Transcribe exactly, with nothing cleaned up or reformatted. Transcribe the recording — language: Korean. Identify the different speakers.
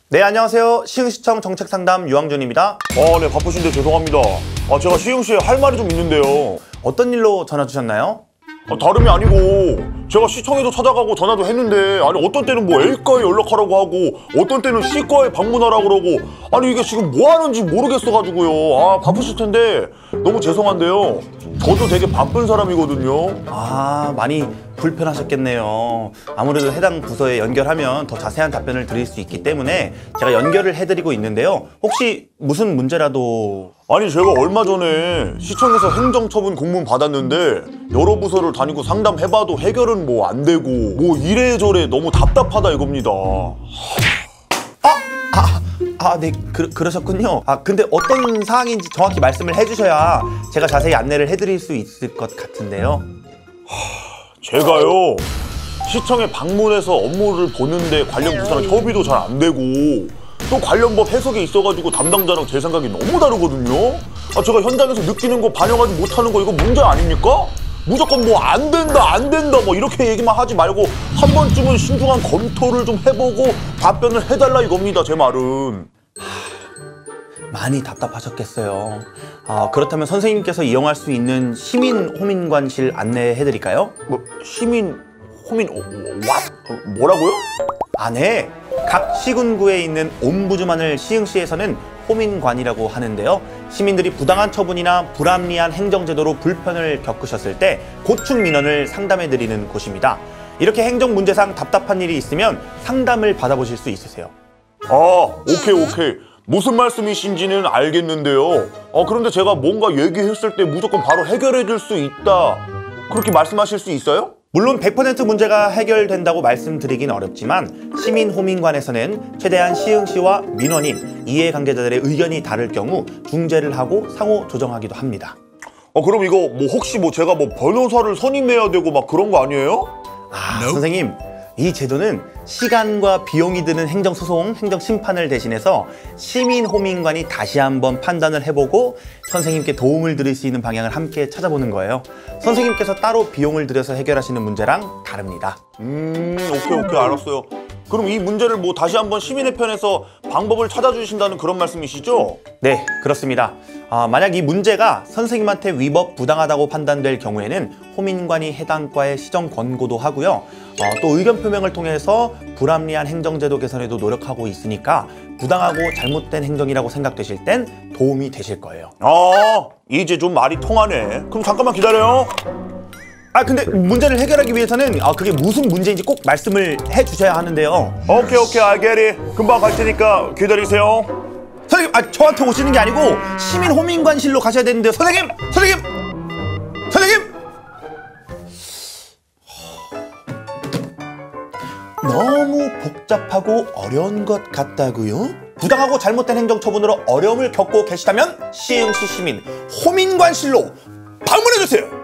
Speaker 1: 네, 안녕하세요. 시흥시청 정책상담 유황준입니다.
Speaker 2: 아, 네, 바쁘신데 죄송합니다. 아, 제가 시흥시에 할 말이 좀 있는데요.
Speaker 1: 어떤 일로 전화 주셨나요?
Speaker 2: 아, 다름이 아니고 제가 시청에도 찾아가고 전화도 했는데 아니 어떤 때는 뭐 A과에 연락하라고 하고 어떤 때는 C과에 방문하라고 그러고 아니 이게 지금 뭐 하는지 모르겠어가지고요. 아, 바쁘실 텐데 너무 죄송한데요. 저도 되게 바쁜 사람이거든요.
Speaker 1: 아, 많이 불편하셨겠네요. 아무래도 해당 부서에 연결하면 더 자세한 답변을 드릴 수 있기 때문에 제가 연결을 해드리고 있는데요. 혹시 무슨 문제라도...
Speaker 2: 아니 제가 얼마 전에 시청에서 행정처분 공문 받았는데 여러 부서를 다니고 상담해봐도 해결은 뭐 안 되고 뭐 이래저래 너무 답답하다 이겁니다.
Speaker 1: 아! 아! 아, 네, 그, 그러셨군요. 아, 근데 어떤 사항인지 정확히 말씀을 해주셔야 제가 자세히 안내를 해드릴 수 있을 것 같은데요.
Speaker 2: 제가요 시청에 방문해서 업무를 보는데 관련 부서랑 협의도 잘 안 되고 또 관련 법 해석에 있어가지고 담당자랑 제 생각이 너무 다르거든요. 아, 제가 현장에서 느끼는 거 반영하지 못하는 거 이거 문제 아닙니까? 무조건 뭐 안 된다 안 된다 뭐 이렇게 얘기만 하지 말고 한 번쯤은 신중한 검토를 좀 해보고 답변을 해달라 이겁니다. 제 말은.
Speaker 1: 많이 답답하셨겠어요. 아, 그렇다면 선생님께서 이용할 수 있는 시민 호민관실 안내해드릴까요?
Speaker 2: 뭐 시민 호민 어, 왓? 뭐라고요?
Speaker 1: 아, 네. 각 시군구에 있는 옴부즈만을 시흥시에서는 호민관이라고 하는데요. 시민들이 부당한 처분이나 불합리한 행정제도로 불편을 겪으셨을 때 고충 민원을 상담해드리는 곳입니다. 이렇게 행정 문제상 답답한 일이 있으면 상담을 받아보실 수 있으세요.
Speaker 2: 아, 오케이 오케이. 무슨 말씀이신지는 알겠는데요. 아, 그런데 제가 뭔가 얘기했을 때 무조건 바로 해결해 줄 수 있다. 그렇게 말씀하실 수 있어요?
Speaker 1: 물론 백 퍼센트 문제가 해결된다고 말씀드리긴 어렵지만 시민호민관에서는 최대한 시흥시와 민원인, 이해관계자들의 의견이 다를 경우 중재를 하고 상호 조정하기도 합니다.
Speaker 2: 아, 그럼 이거 뭐 혹시 뭐 제가 뭐 변호사를 선임해야 되고 막 그런 거 아니에요?
Speaker 1: 아, no. 선생님, 이 제도는 시간과 비용이 드는 행정소송, 행정심판을 대신해서 시민호민관이 다시 한번 판단을 해보고 선생님께 도움을 드릴 수 있는 방향을 함께 찾아보는 거예요. 선생님께서 따로 비용을 들여서 해결하시는 문제랑 다릅니다.
Speaker 2: 음, 오케이 오케이 알았어요. 그럼 이 문제를 뭐 다시 한번 시민의 편에서 방법을 찾아주신다는 그런 말씀이시죠?
Speaker 1: 네, 그렇습니다. 아, 만약 이 문제가 선생님한테 위법 부당하다고 판단될 경우에는 호민관이 해당 과에 시정 권고도 하고요. 어, 또 의견 표명을 통해서 불합리한 행정제도 개선에도 노력하고 있으니까 부당하고 잘못된 행정이라고 생각되실 땐 도움이 되실 거예요.
Speaker 2: 아, 이제 좀 말이 통하네. 그럼 잠깐만 기다려요.
Speaker 1: 아, 근데 문제를 해결하기 위해서는 아, 그게 무슨 문제인지 꼭 말씀을 해주셔야 하는데요.
Speaker 2: 오케이 오케이 I get it. 금방 갈 테니까 기다리세요.
Speaker 1: 선생님, 아, 저한테 오시는 게 아니고 시민 호민관실로 가셔야 되는데요. 선생님! 선생님! 선생님! 너무 복잡하고 어려운 것 같다고요? 부당하고 잘못된 행정처분으로 어려움을 겪고 계시다면 시흥시 시민 호민관실로 방문해주세요.